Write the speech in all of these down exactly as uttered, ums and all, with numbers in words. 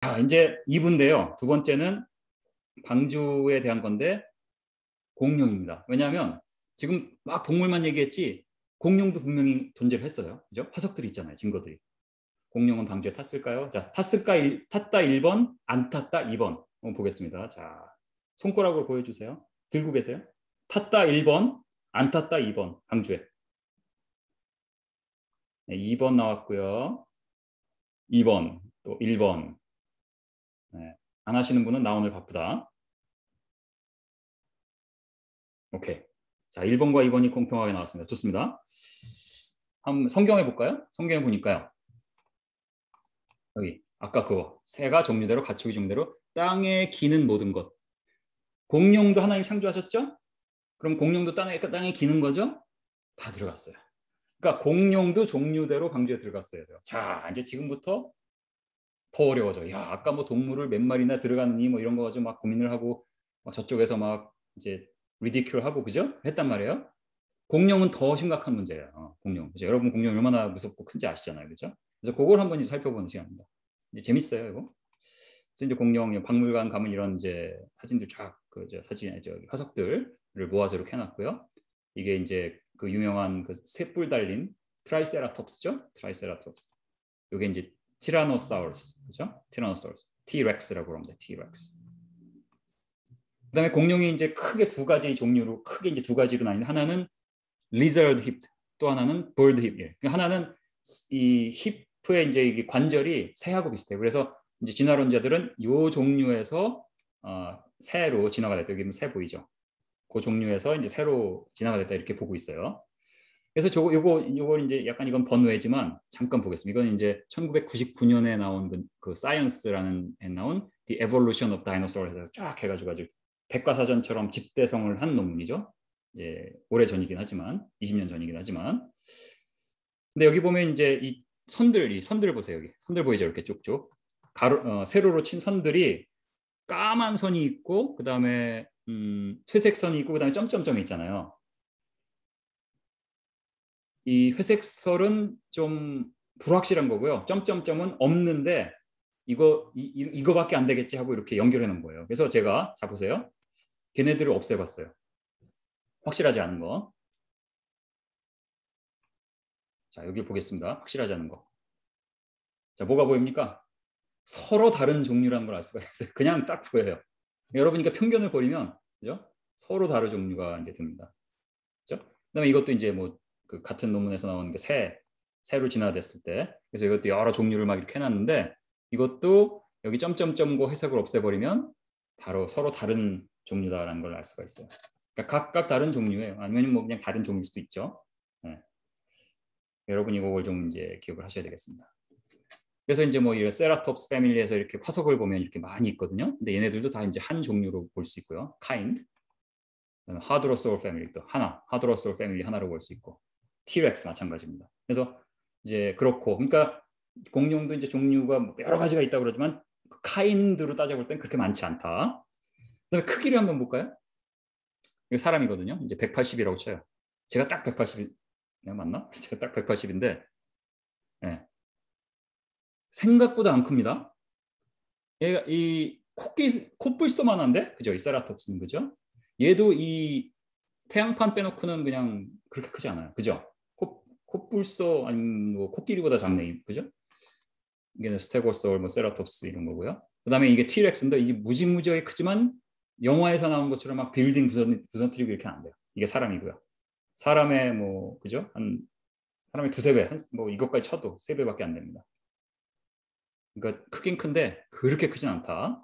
자, 이제 이 부인데요. 두 번째는 방주에 대한 건데 공룡입니다. 왜냐하면 지금 막 동물만 얘기했지 공룡도 분명히 존재를 했어요. 그죠? 화석들이 있잖아요. 증거들이. 공룡은 방주에 탔을까요? 자, 탔을까? 일, 탔다 일 번, 안 탔다 이 번. 한번 보겠습니다. 자, 손가락으로 보여주세요. 들고 계세요? 탔다 일 번, 안 탔다 이 번. 방주에. 네, 이 번 나왔고요. 이 번, 또 일 번. 네, 안 하시는 분은 나 오늘 바쁘다. 오케이. 자, 일 번과 이 번이 공평하게 나왔습니다. 좋습니다. 한번 성경에 볼까요? 성경에 보니까요. 여기 아까 그거 새가 종류대로 가축이 종류대로 땅에 기는 모든 것. 공룡도 하나님 창조하셨죠? 그럼 공룡도 땅에 땅에 기는 거죠? 다 들어갔어요. 그러니까 공룡도 종류대로 방주에 들어갔어야 돼요. 자, 이제 지금부터 더 어려워져. 야, 아까 뭐 동물을 몇 마리나 들어가느니 뭐 이런 거 가지고 막 고민을 하고 막 저쪽에서 막 이제 리디큐얼 하고 그죠? 했단 말이에요. 공룡은 더 심각한 문제예요. 어, 공룡. 그죠? 여러분 공룡이 얼마나 무섭고 큰지 아시잖아요. 그죠? 그래서 그걸 한번 살펴보는 시간입니다. 이제 재밌어요, 이거. 그래서 이제 공룡 박물관 가면 이런 이제 사진들 쫙 그 사진 저 화석들을 모아서 이렇게 해놨고요. 이게 이제 그 유명한 그 쇠뿔 달린 트라이세라톱스죠? 트라이세라톱스. 이게 이제 티라노사우루스, 그죠? 티라노사우루스, T-렉스라고 합니다. T-렉스. 그다음에 공룡이 이제 크게 두 가지 종류로 크게 이제 두 가지로 나뉘는데 하나는 lizard hip, 또 하나는 bird hip. 하나는 이 힙의 이제 이게 관절이 새하고 비슷해요. 그래서 이제 진화론자들은 이 종류에서 어, 새로 진화가 됐다. 여기 새 보이죠? 그 종류에서 이제 새로 진화가 됐다 이렇게 보고 있어요. 그래서 저거 요거 요거 이제 약간 이건 번외지만 잠깐 보겠습니다. 이건 이제 천구백구십구 년에 나온 그, 그 사이언스라는 에 나온 The Evolution of Dinosaur에서 쫙 해가지고 아주 백과사전처럼 집대성을 한 논문이죠. 이제 오래 전이긴 하지만 이십 년 전이긴 하지만 근데 여기 보면 이제 이 선들 이 선들 보세요. 여기 선들 보이죠? 이렇게 쭉쭉 가로 어, 세로로 친 선들이 까만 선이 있고 그 다음에 음, 회색 선이 있고 그 다음에 점점점이 있잖아요. 이 회색 선은 좀 불확실한 거고요. 점점점은 없는데 이거 이, 이거밖에 안 되겠지 하고 이렇게 연결해 놓은 거예요. 그래서 제가 자 보세요. 걔네들을 없애봤어요. 확실하지 않은 거. 자, 여기 보겠습니다. 확실하지 않은 거. 자, 뭐가 보입니까? 서로 다른 종류라는 걸 알 수가 있어요. 그냥 딱 보여요. 여러분이 편견을 버리면 그죠? 서로 다른 종류가 이제 됩니다. 그죠? 그다음에 이것도 이제 뭐 그 같은 논문에서 나오는 게 새, 새로 진화됐을 때. 그래서 이것도 여러 종류를 막 이렇게 해놨는데 이것도 여기 점점점고 해석을 없애버리면 바로 서로 다른 종류다라는 걸 알 수가 있어요. 그러니까 각각 다른 종류예요. 아니면 뭐 그냥 다른 종류일 수도 있죠. 네. 여러분이 이걸 좀 이제 기억을 하셔야 되겠습니다. 그래서 이제 뭐 이 세라톱스 패밀리에서 이렇게 화석을 보면 이렇게 많이 있거든요. 근데 얘네들도 다 이제 한 종류로 볼 수 있고요. kind. 하드로소울 패밀리 또 하나, 하드로소울 패밀리 하나로 볼 수 있고, T-렉스 마찬가지입니다. 그래서 이제 그렇고, 그러니까 공룡도 이제 종류가 여러 가지가 있다고 그러지만 카인드로 따져볼 땐 그렇게 많지 않다. 그다음에 크기를 한번 볼까요? 이거 사람이거든요. 이제 백팔십이라고 쳐요. 제가 딱 백팔십, 내가 맞나? 제가 딱 백팔십인데, 네. 생각보다 안 큽니다. 얘가 이 코끼 콧불소만한데, 그죠? 이 세라톱스는 그죠? 얘도 이 태양판 빼놓고는 그냥 그렇게 크지 않아요. 그죠? 코, 콧불소 아니면 뭐 코끼리보다 작네. 그죠? 이게 스테고소울, 뭐 세라톱스 이런 거고요. 그다음에 이게 T-렉스인데 이게 무지무지하게 크지만 영화에서 나온 것처럼 막 빌딩 부서, 부서뜨리고 이렇게 안 돼요. 이게 사람이고요. 사람의 뭐 그죠? 한 사람의 두세 배, 한, 뭐 이것까지 쳐도 세 배밖에 안 됩니다. 그러니까 크긴 큰데 그렇게 크진 않다.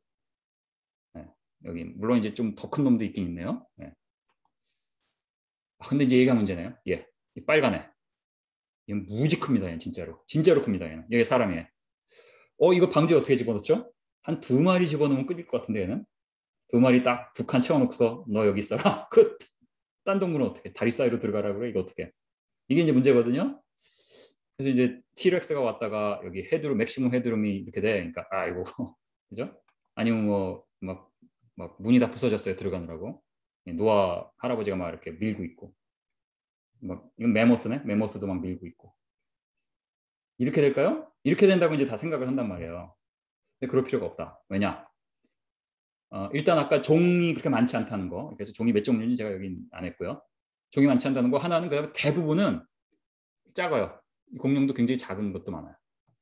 네. 여기 물론 이제 좀 더 큰 놈도 있긴 있네요. 네. 아, 근데 이제 얘가 문제네요. 예, 이 빨간 애. 얘는 무지 큽니다. 얘는 진짜로. 진짜로 큽니다. 얘는. 얘가 사람이에요. 어, 이거 방주에 어떻게 집어넣죠? 한 두 마리 집어넣으면 끝일 것 같은데 얘는. 두 마리 딱 두 칸 채워놓고서 너 여기 있어라. 끝. 딴 동물은 어떻게? 다리 사이로 들어가라 그래? 이거 어떻게? 이게 이제 문제거든요. 그래서 이제 T-렉스가 왔다가 여기 헤드룸, 맥시멈 헤드룸이 이렇게 돼. 그러니까 아이고, 그죠? 아니면 뭐 막 막 문이 다 부서졌어요. 들어가느라고. 노아 할아버지가 막 이렇게 밀고 있고. 막 이건 메모스네. 메모스도 막 밀고 있고. 이렇게 될까요? 이렇게 된다고 이제 다 생각을 한단 말이에요. 근데 그럴 필요가 없다. 왜냐? 어, 일단 아까 종이 그렇게 많지 않다는 거. 그래서 종이 몇 종류인지 제가 여기 안 했고요. 종이 많지 않다는 거 하나는 그다음에 대부분은 작아요. 공룡도 굉장히 작은 것도 많아요.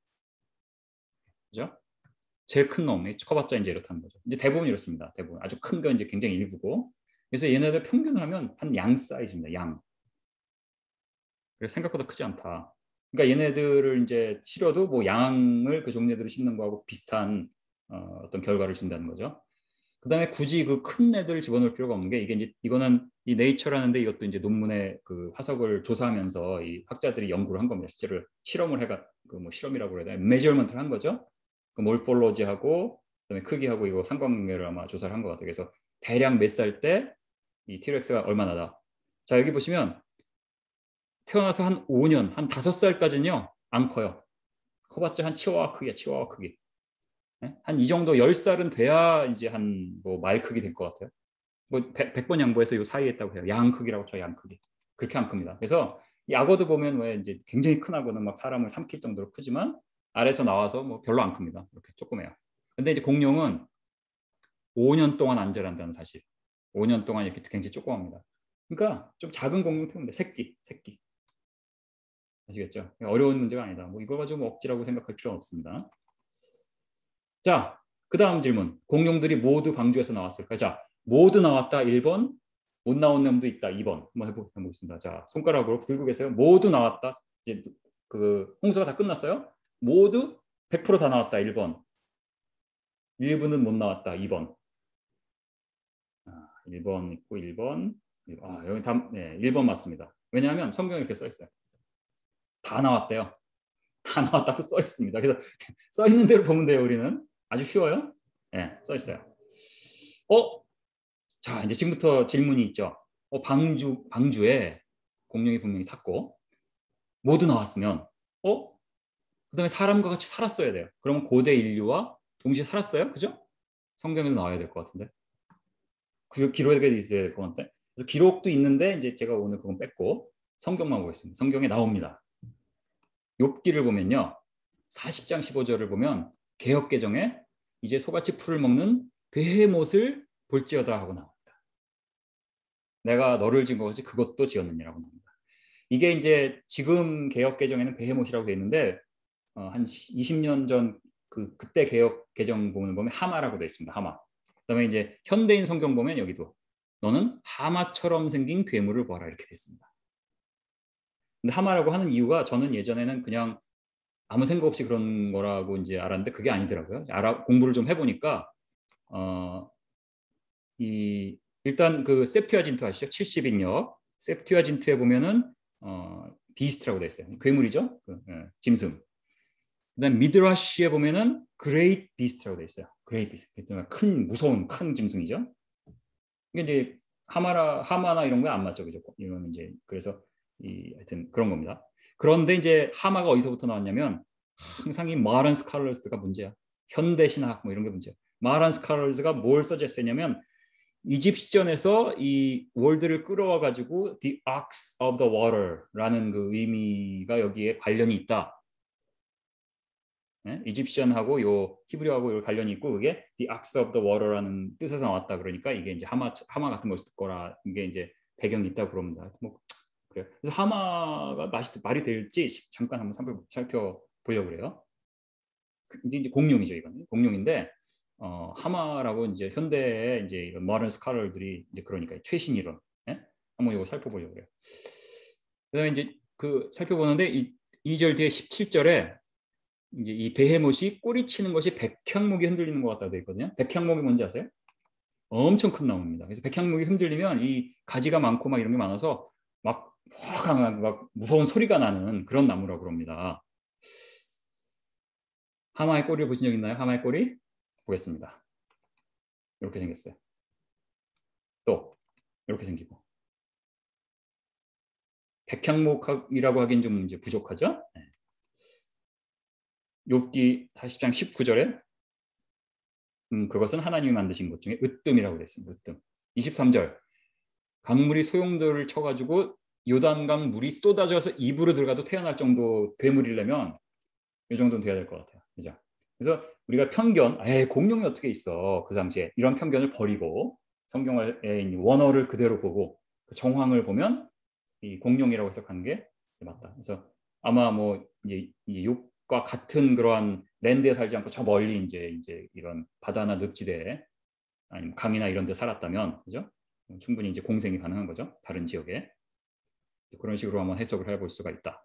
그죠? 제일 큰 놈이 커봤자 이제 이렇다는 거죠. 이제 대부분 이렇습니다. 대부분 아주 큰 거 이제 굉장히 일부고. 그래서 얘네들 평균을 하면 한 양 사이즈입니다. 양. 그래서 생각보다 크지 않다. 그러니까 얘네들을 이제 실어도 뭐 양을 그 종류들을 싣는 거하고 비슷한 어, 어떤 결과를 준다는 거죠. 그다음에 굳이 그 큰 애들을 집어넣을 필요가 없는 게 이게 이제 이거는 이 네이처라는데 이것도 이제 논문에 그 화석을 조사하면서 이 학자들이 연구를 한 겁니다. 실제로 실험을 해가 그 뭐 실험이라고 그래야 되나 메저먼트를 한 거죠. 그 몰폴로지하고 그다음에 크기하고 이거 상관관계를 아마 조사를 한 것 같아요. 그래서 대략 몇 살 때 이 티렉스가 얼마나다. 자 여기 보시면 태어나서 한 오 년, 한 다섯 살까지는요 안 커요. 커봤자 한 치와와 크기야, 치와와 크기. 한 이 정도 열 살은 돼야 이제 한 뭐 말 크기 될 것 같아요. 뭐 백 번 양보해서 이 사이에 있다고 해요. 양 크기라고 쳐, 양 크기. 그렇게 안 큽니다. 그래서 이 악어도 보면 왜 이제 굉장히 큰 악어는 막 사람을 삼킬 정도로 크지만 알에서 나와서 뭐 별로 안 큽니다. 이렇게 조그매요. 근데 이제 공룡은 오 년 동안 안 자란다는 사실. 오 년 동안 이렇게 굉장히 조그맣니다. 그러니까 좀 작은 공룡 태우면 돼. 새끼, 새끼. 아시겠죠? 어려운 문제가 아니다. 뭐 이걸 가지고 뭐 억지라고 생각할 필요는 없습니다. 자, 그 다음 질문. 공룡들이 모두 방주에서 나왔을까? 자, 모두 나왔다 일 번, 못 나온 놈도 있다 이 번. 한번 해보겠습니다. 자, 손가락으로 들고 계세요. 모두 나왔다. 이제 그 홍수가 다 끝났어요. 모두 백 퍼센트 다 나왔다 일 번. 일부는 못 나왔다 이 번. 아, 일 번 있고 일 번. 아, 여기 다 네, 일 번 맞습니다. 왜냐하면 성경에 이렇게 써 있어요. 다 나왔대요. 다 나왔다고 써 있습니다. 그래서 써 있는 대로 보면 돼요. 우리는 아주 쉬워요. 네, 써 있어요. 어? 자, 이제 지금부터 질문이 있죠. 어, 방주 방주에 공룡이 분명히 탔고 모두 나왔으면 어? 그다음에 사람과 같이 살았어야 돼요. 그러면 고대 인류와 동시에 살았어요, 그죠? 성경에도 나와야 될 것 같은데. 그 기록에 있어야 될 것 같은데. 그래서 기록도 있는데 이제 제가 오늘 그건 뺐고 성경만 보겠습니다. 성경에 나옵니다. 욥기를 보면요. 사십 장 십오 절을 보면 개역 개정에 이제 소같이 풀을 먹는 베헤못을 볼지어다 하고 나옵니다. 내가 너를 지은 것이 그것도 지었느냐라고 나옵니다. 이게 이제 지금 개역 개정에는 베헤못이라고 되어 있는데 어, 한 이십 년 전 그 그때 개역 개정 보면 보면 하마라고 되어 있습니다. 하마. 그다음에 이제 현대인 성경 보면 여기도 너는 하마처럼 생긴 괴물을 보아라 이렇게 되어 있습니다. 근데 하마라고 하는 이유가 저는 예전에는 그냥 아무 생각 없이 그런 거라고 이제 알았는데 그게 아니더라고요. 알아, 공부를 좀 해보니까 어, 이 일단 그 셉튜아진트 아시죠? 칠십 인역 셉튜아진트에 보면은 어, 비스트라고 되어 있어요. 괴물이죠. 그, 예, 짐승. 그다음 미드라시에 보면은 그레이트 비스트라고 되어 있어요. 그레이트 비스트. 큰 무서운 큰 짐승이죠. 이게 이제 하마라 하마나 이런 거 안 맞죠, 그죠? 이런 이제 그래서 이 하여튼 그런 겁니다. 그런데 이제 하마가 어디서부터 나왔냐면 항상 이 마란 스칼러스가 문제야. 현대 신학 뭐 이런 게 문제야. 마란 스칼러스가 뭘 서제스했냐면 이집시전에서 이 월드를 끌어와 가지고 the ox of the water라는 그 의미가 여기에 관련이 있다. 네? 이집시전하고 요 히브리어하고 요 관련이 있고 그게 the ox of the water라는 뜻에서 나왔다. 그러니까 이게 이제 하마 하마 같은 것일 거라 이게 이제 배경이 있다고 그럽니다. 뭐 그래요. 그래서 하마가 맛이 말이 될지 잠깐 한번 살펴 보려고 그래요. 이제, 이제 공룡이죠, 이건 공룡인데 어, 하마라고 이제 현대의 이제 이런 모던 스칼러들이 이제 그러니까 최신 이론, 예? 한번 이거 살펴보려고 그래요. 그다음에 이제 그 살펴보는데 이 이 절 뒤에 십칠 절에 이제 이 베헤못이 꼬리치는 것이 백향목이 흔들리는 것 같다 돼 있거든요. 백향목이 뭔지 아세요? 엄청 큰 나무입니다. 그래서 백향목이 흔들리면 이 가지가 많고 막 이런 게 많아서 막 확 막 무서운 소리가 나는 그런 나무라고 그럽니다. 하마의 꼬리를 보신 적 있나요? 하마의 꼬리? 보겠습니다. 이렇게 생겼어요. 또 이렇게 생기고. 백향목이라고 하긴 좀 이제 부족하죠? 네. 욥기 사십 장 십구 절에 음, 그것은 하나님이 만드신 것 중에 으뜸이라고 되어 있습니다. 으뜸. 이십삼 절 강물이 소용돌이를 쳐가지고 요단강 물이 쏟아져서 입으로 들어가도 태어날 정도 괴물이려면 이 정도는 돼야 될 것 같아요. 그죠? 그래서 우리가 편견, 에 공룡이 어떻게 있어? 그 당시에 이런 편견을 버리고 성경에 있는 원어를 그대로 보고 그 정황을 보면 이 공룡이라고 해석하는 게 맞다. 그래서 아마 뭐 이제 욕과 같은 그러한 랜드에 살지 않고 저 멀리 이제 이제 이런 바다나 늪지대에 아니면 강이나 이런 데 살았다면 그죠? 충분히 이제 공생이 가능한 거죠. 다른 지역에. 그런 식으로 한번 해석을 해볼 수가 있다.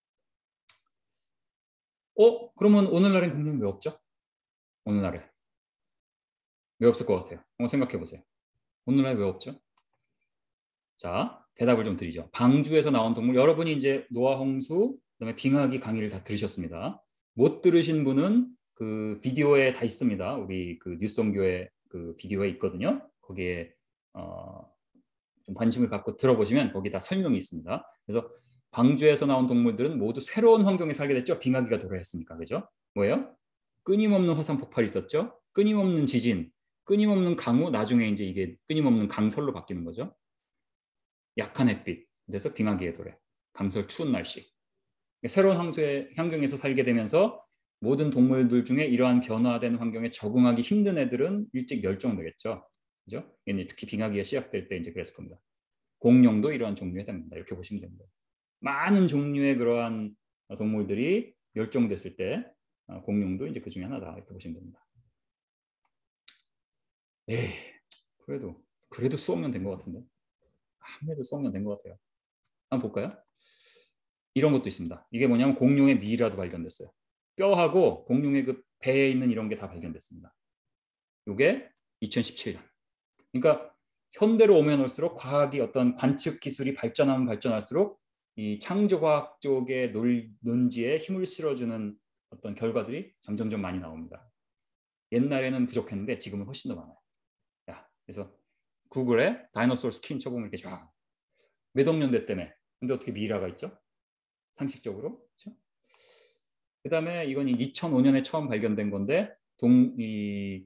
어? 그러면 오늘날엔 공룡이 왜 없죠? 오늘날에. 왜 없을 것 같아요? 한번 생각해 보세요. 오늘날에 왜 없죠? 자, 대답을 좀 드리죠. 방주에서 나온 동물, 여러분이 이제 노아 홍수, 그다음에 빙하기 강의를 다 들으셨습니다. 못 들으신 분은 그 비디오에 다 있습니다. 우리 그 뉴스원교회 그 비디오에 있거든요. 거기에 어, 좀 관심을 갖고 들어보시면 거기 다 설명이 있습니다. 그래서 방주에서 나온 동물들은 모두 새로운 환경에 살게 됐죠. 빙하기가 도래했으니까. 그죠? 뭐예요? 끊임없는 화산 폭발이 있었죠. 끊임없는 지진, 끊임없는 강우, 나중에 이제 이게 끊임없는 강설로 바뀌는 거죠. 약한 햇빛, 그래서 빙하기의 도래, 강설 추운 날씨. 새로운 황소의 환경에서 살게 되면서 모든 동물들 중에 이러한 변화된 환경에 적응하기 힘든 애들은 일찍 멸종되겠죠. 그죠? 특히 빙하기가 시작될 때 이제 그랬을 겁니다. 공룡도 이러한 종류에 해당됩니다. 이렇게 보시면 됩니다. 많은 종류의 그러한 동물들이 멸종됐을 때 공룡도 이제 그 중에 하나다. 이렇게 보시면 됩니다. 에이, 그래도 그래도 수억년 된 것 같은데. 아무래도 수억년 된 것 같아요. 한번 볼까요? 이런 것도 있습니다. 이게 뭐냐면 공룡의 미라도 발견됐어요. 뼈하고 공룡의 그 배에 있는 이런 게 다 발견됐습니다. 이게 이천십칠 년. 그러니까 현대로 오면 올수록 과학이 어떤 관측 기술이 발전하면 발전할수록 이 창조과학 쪽의 논지에 힘을 실어주는 어떤 결과들이 점점점 많이 나옵니다. 옛날에는 부족했는데 지금은 훨씬 더 많아요. 야, 그래서 구글에 다이노소어 스킨 쳐보면 이렇게 쫙 몇 억 년대 때문에. 근데 어떻게 미라가 있죠? 상식적으로. 그렇죠? 그다음에 이건 이천오 년에 처음 발견된 건데 동 이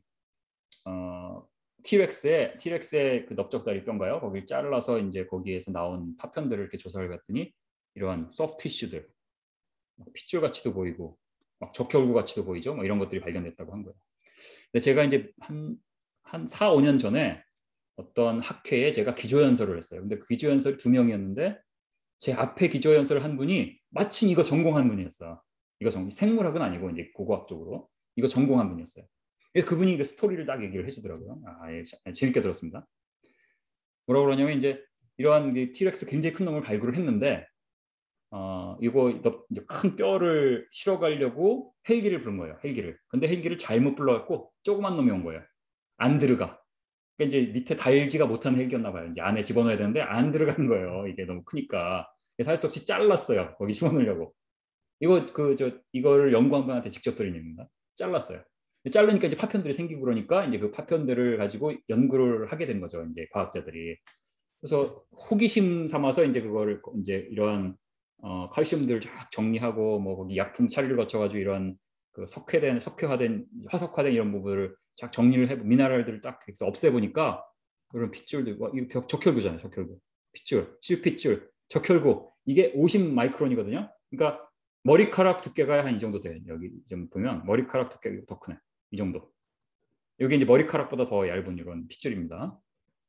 어, 티렉스의 티렉스의 그 넓적다리 뼈인가요? 거기를 잘라서 이제 거기에서 나온 파편들을 이렇게 조사를 했더니 이러한 소프트 티슈들, 핏줄 같이도 보이고 막 적혈구 같이도 보이죠. 뭐 이런 것들이 발견됐다고 한 거예요. 근데 제가 이제 한 한 사, 오 년 전에 어떤 학회에 제가 기조연설을 했어요. 근데 그 기조연설이 두 명이었는데 제 앞에 기조연설을 한 분이 마침 이거 전공한 분이었어. 이거 전 생물학은 아니고 이제 고고학 쪽으로 이거 전공한 분이었어요. 그래서 그분이 그 스토리를 딱 얘기를 해주더라고요. 아, 예, 재밌게 들었습니다. 뭐라고 그러냐면 이제 이러한 티렉스 굉장히 큰 놈을 발굴을 했는데 어, 이거 이제 큰 뼈를 실어가려고 헬기를 부른 거예요. 헬기를. 근데 헬기를 잘못 불러갖고 조그만 놈이 온 거예요. 안 들어가. 그러니까 이제 밑에 달지가 못한 헬기였나 봐요. 이제 안에 집어넣어야 되는데 안 들어가는 거예요. 이게 너무 크니까. 그래서 할 수 없이 잘랐어요. 거기 집어넣으려고. 이거 그 저 이거를 연구한 분한테 직접 드린 얘기입니다. 잘랐어요. 자르니까 이제 파편들이 생기고 그러니까 이제 그 파편들을 가지고 연구를 하게 된 거죠. 이제 과학자들이. 그래서 호기심 삼아서 이제 그거를 이제 이러한 어, 칼슘들을 쫙 정리하고 뭐 거기 약품 처리를 거쳐가지고 이런 그 석회된 석회화된 화석화된 이런 부분을 쫙 정리를 해 미네랄들을 딱 없애보니까 그런 핏줄들 이거 적혈구잖아요. 적혈구 핏줄 실핏줄 적혈구 이게 오십 마이크론이거든요. 그러니까 머리카락 두께가 한 이 정도 돼요. 여기 좀 보면 머리카락 두께가 더 크네. 이 정도. 여기 이제 머리카락보다 더 얇은 이런 핏줄입니다.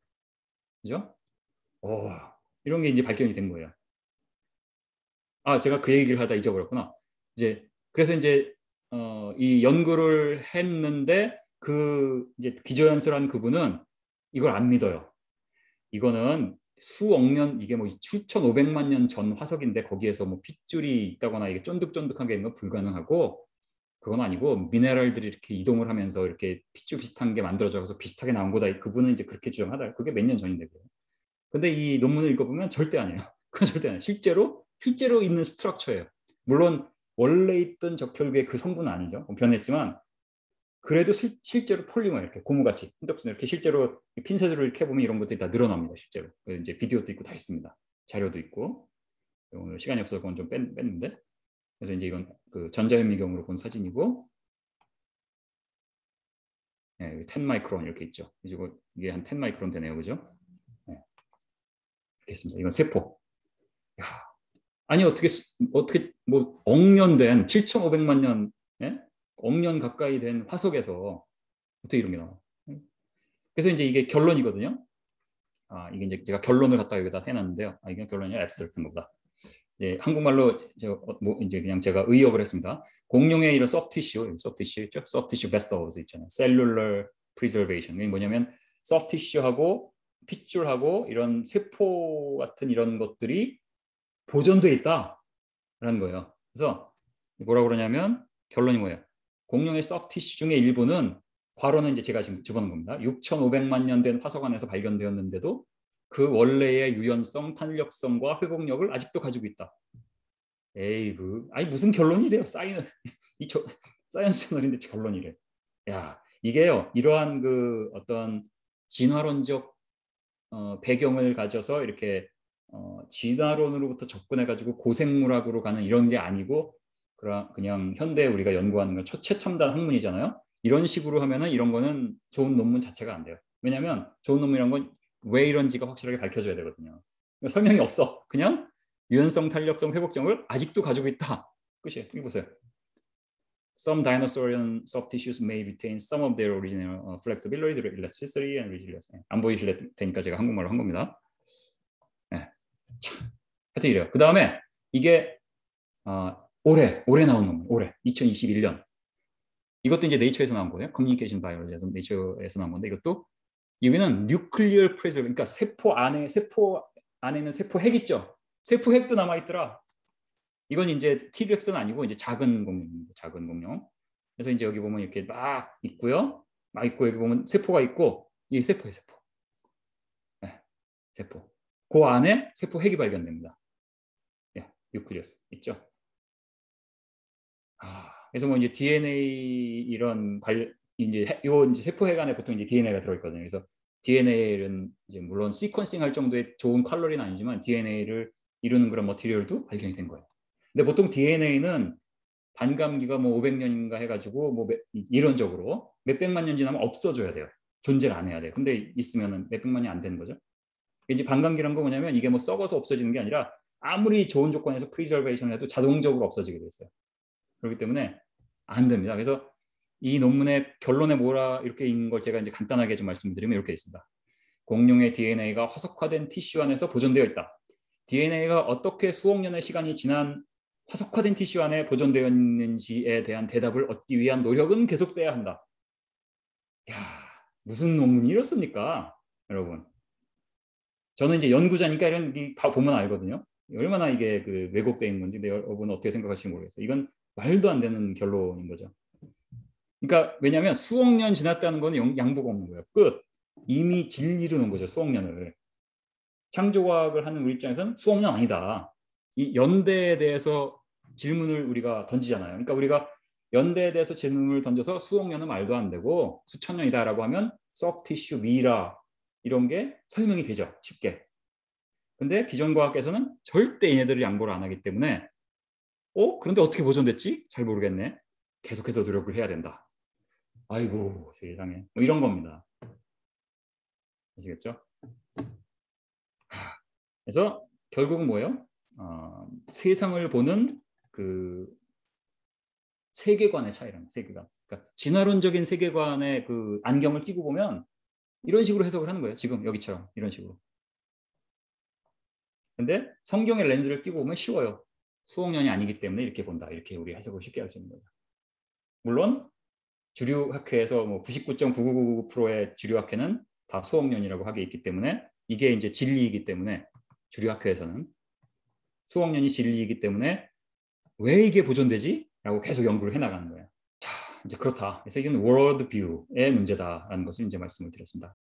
그죠? 오, 이런 게 이제 발견이 된 거예요. 아, 제가 그 얘기를 하다 잊어버렸구나. 이제 그래서 이제 어, 이 연구를 했는데 그 이제 기저연설한 그분은 이걸 안 믿어요. 이거는 수억 년 이게 뭐 칠천오백만 년 전 화석인데 거기에서 뭐 핏줄이 있다거나 이게 쫀득쫀득한 게 있는 건 불가능하고 그건 아니고 미네랄들이 이렇게 이동을 하면서 이렇게 핏줄 비슷한 게 만들어져서 비슷하게 나온 거다. 그분은 이제 그렇게 주장하다. 그게 몇 년 전인데 그래요. 근데 이 논문을 읽어보면 절대 아니에요. 그건 절대 아니에요. 실제로 실제로 있는 스트럭처예요. 물론 원래 있던 적혈구의 그 성분은 아니죠. 변했지만 그래도 실, 실제로 폴리머 이렇게 고무같이 이렇게 실제로 핀셋으로 이렇게 해보면 이런 것들이 다 늘어납니다. 실제로 이제 비디오도 있고 다 있습니다. 자료도 있고 오늘 시간이 없어서 그건 좀 뺐, 뺐는데 그래서 이제 이건 그 전자현미경으로 본 사진이고 네, 십 마이크론 이렇게 있죠. 그리고 이게 한 십 마이크론 되네요, 그죠? 네. 이렇게 있습니다. 이건 세포. 야, 아니 어떻게 어떻게 뭐 억년 된 칠천오백만 년 예? 억 년 가까이 된 화석에서 어떻게 이런 게 나와? 그래서 이제 이게 결론이거든요. 아, 이게 이제 제가 결론을 갖다가 여기다 해놨는데요. 아, 이게 결론이 앱스트랙트인 겁니다. 이제 한국말로 저, 뭐 이제 그냥 제가 의역을 했습니다. 공룡의 이런 소프티슈, 소프티슈 있죠? 소프티슈 베슬스 있잖아요. 셀룰러 프리저베이션. 이게 뭐냐면 소프티슈하고 핏줄하고 이런 세포 같은 이런 것들이 보존돼 있다라는 거예요. 그래서 뭐라고 그러냐면 결론이 뭐예요? 공룡의 소프티슈 중에 일부는 괄호는 이제 제가 지금 집어넣은 겁니다. 육천오백만 년 된 화석 안에서 발견되었는데도 그 원래의 유연성, 탄력성과 회복력을 아직도 가지고 있다. 에이, 그, 아니 무슨 결론이래요? 사이언, 이 저, 사이언스 저널인데 결론이래. 야, 이게요, 이러한 그 어떤 진화론적 어, 배경을 가져서 이렇게 어, 진화론으로부터 접근해가지고 고생물학으로 가는 이런 게 아니고 그냥, 그냥 현대 우리가 연구하는 건 최첨단 학문이잖아요. 이런 식으로 하면은 이런 거는 좋은 논문 자체가 안 돼요. 왜냐하면 좋은 논문이란 건 왜 이런지가 확실하게 밝혀져야 되거든요. 설명이 없어. 그냥 유연성, 탄력성, 회복력을 아직도 가지고 있다. 끝이에요. 여기 보세요. Some dinosaurian soft tissues may retain some of their original flexibility, elasticity, and resilience. 안 보이실 테니까 제가 한국말로 한 겁니다. 네. 하여튼 이래요. 그 다음에 이게 어, 올해 올해 나온 논문, 올해 이천이십일 년. 이것도 이제 네이처에서 나온 거예요. 커뮤니케이션 바이올로지에서 네이처에서 나온 건데 이것도 여기는 뉴클리어 프레저, 그러니까 세포 안에 세포 안에는 세포 핵 있죠. 세포 핵도 남아 있더라. 이건 이제 티렉스는 아니고 이제 작은 공룡입니다. 작은 공룡. 그래서 이제 여기 보면 이렇게 막 있고요. 막 있고 여기 보면 세포가 있고 이 세포예요, 세포. 네, 세포. 그 안에 세포 핵이 발견됩니다. 예, 뉴클리어스 있죠. 아, 그래서 뭐 이제 디엔에이 이런 관련 이제 요 이제 세포 핵 안에 보통 이제 디엔에이가 들어있거든요. 그래서 디엔에이는 이제 물론 시퀀싱 할 정도의 좋은 칼로리는 아니지만 디엔에이를 이루는 그런 머티리얼도 발견이 된 거예요. 근데 보통 디엔에이는 반감기가 뭐 오백 년인가 해가지고 뭐 이론적으로 몇백만 년 지나면 없어져야 돼요. 존재를 안 해야 돼요. 근데 있으면은 몇백만 년이 안 되는 거죠. 이제 반감기란 거 뭐냐면 이게 뭐 썩어서 없어지는 게 아니라 아무리 좋은 조건에서 프리저베이션을 해도 자동적으로 없어지게 돼 있어요. 그렇기 때문에 안 됩니다. 그래서 이 논문의 결론에 뭐라 이렇게 있는 걸 제가 이제 간단하게 좀 말씀드리면 이렇게 있습니다. 공룡의 디엔에이가 화석화된 티슈 안에서 보존되어 있다. 디엔에이가 어떻게 수억 년의 시간이 지난 화석화된 티슈 안에 보존되어 있는지에 대한 대답을 얻기 위한 노력은 계속돼야 한다. 야, 무슨 논문이 이렇습니까, 여러분? 저는 이제 연구자니까 이런 게 보면 알거든요. 얼마나 이게 그 왜곡되어 있는 건지 여러분 어떻게 생각하시는지 모르겠어요. 이건 말도 안 되는 결론인 거죠. 그러니까 왜냐하면 수억 년 지났다는 건 양보가 없는 거예요. 끝. 이미 진리로 놓은 거죠. 수억 년을. 창조과학을 하는 우리 입장에서는 수억 년 아니다. 이 연대에 대해서 질문을 우리가 던지잖아요. 그러니까 우리가 연대에 대해서 질문을 던져서 수억 년은 말도 안 되고 수천 년이다라고 하면 소프티슈, 미라 이런 게 설명이 되죠. 쉽게. 근데 기존 과학에서는 절대 얘네들을 양보를 안 하기 때문에 어? 그런데 어떻게 보존됐지? 잘 모르겠네. 계속해서 노력을 해야 된다. 아이고 세상에. 뭐 이런 겁니다. 아시겠죠? 그래서 결국은 뭐예요? 어, 세상을 보는 그 세계관의 차이라는 세계관. 그러니까 진화론적인 세계관의 그 안경을 끼고 보면 이런 식으로 해석을 하는 거예요. 지금 여기처럼 이런 식으로. 근데 성경의 렌즈를 끼고 보면 쉬워요. 수억 년이 아니기 때문에 이렇게 본다. 이렇게 우리 해석을 쉽게 할 수 있는 거예요. 물론 주류 학회에서 뭐 구십구 점 구구구구 퍼센트의 주류 학회는 다 수억 년이라고 하게 있기 때문에 이게 이제 진리이기 때문에 주류 학회에서는 수억 년이 진리이기 때문에 왜 이게 보존되지? 라고 계속 연구를 해나가는 거예요. 자, 이제 그렇다. 그래서 이건 월드 뷰의 문제다라는 것을 이제 말씀을 드렸습니다.